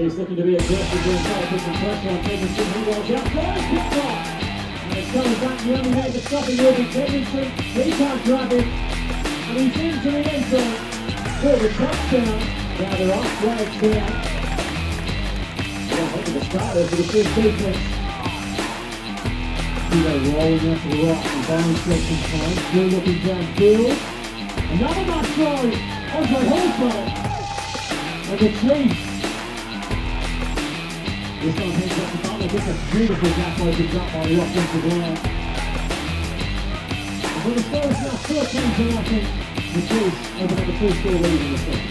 Chiefs looking to be aggressive here, trying to put some pressure on Tedmanson. He rolls out, goes, picked off. And it's coming back, the only man to stop it will be Tedmanson. He can't grab it. And he's into the end zone for the touchdown. Now they're off flags here. Well, look at the starter for the first defense. Rolling out to the right, and Barnes gets some time, still looking downfield. Another nice throw, Andre Hallford. And the Chiefs. This time hands up to Butler, gets a beautiful gap opened up by the offensive line. And for the score is now 14-0, the Chiefs open up a 2-score lead in the second.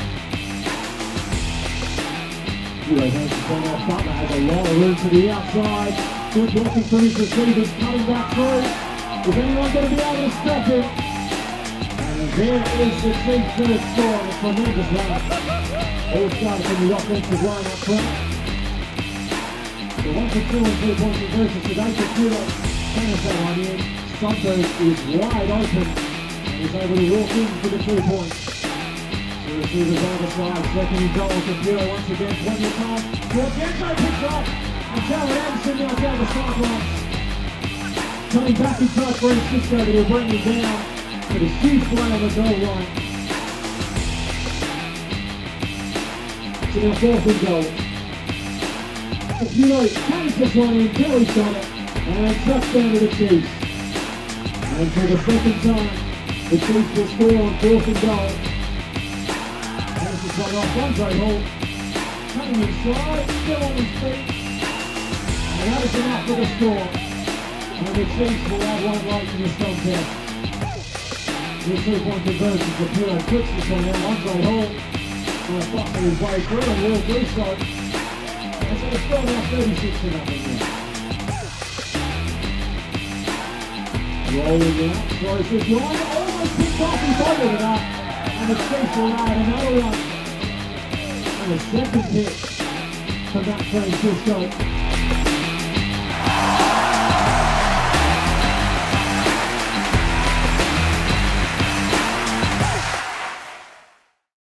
Butler has a lot of room to the outside. Good blocking from his receivers, coming back through. Is anyone going to be able to stop him? And there is the Chiefs' first score, a tremendous run. All started from the offensive line up front. So 1 for 2 on 3-point conversion today for Kilo. Centers that one in. Sunberg is wide open and is able to walk in for the 2 points. The receivers on the side, second and goal for Kilo once again. Plenty of time. Giorgento picks up. And Jared Anderson now down the sidelines. Coming back inside Francisco, but he'll bring him down with a huge play on the goal line. So now 4th and goal. Kilo carries this one in, Kelly's got it, and touchdown to the Chiefs. And for the second time, the Chiefs will score on 4th and goal. Anderson's one off, Andre Hall. Cutting inside, still on his feet. And that is enough for the score. And the Chiefs will add one late in this contest. The 2-point conversion for Puro puts this one out. Andre Hall will bustle his way through and will do so. And so the score now 36-0 now. Rolling out, throws this line, almost picked off, he followed it up. And the Chiefs will add another one. And a second hit from that Francisco.